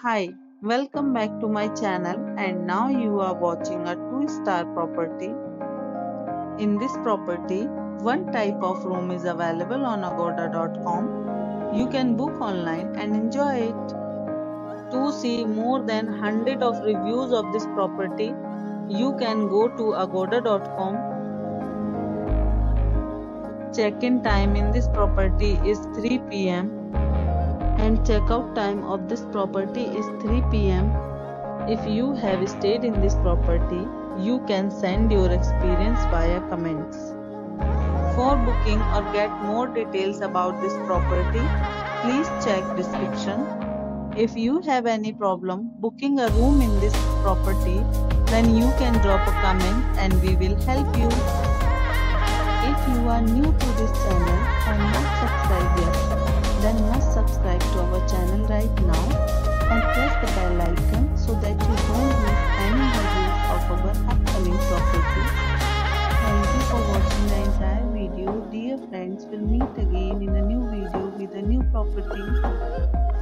Hi, welcome back to my channel and now you are watching a 2-star property. In this property, one type of room is available on agoda.com. You can book online and enjoy it. To see more than 100 of reviews of this property, you can go to agoda.com. Check-in time in this property is 3 p.m. and checkout time of this property is 3 p.m. If you have stayed in this property, you can send your experience via comments. For booking or get more details about this property, please check description. If you have any problem booking a room in this property, then you can drop a comment and we will help you. If you are new to this channel and not subscribed yet, then must subscribe to our channel right now and press the bell icon so that you don't miss any videos of our upcoming property. Thank you for watching the entire video. Dear friends, we'll meet again in a new video with a new property.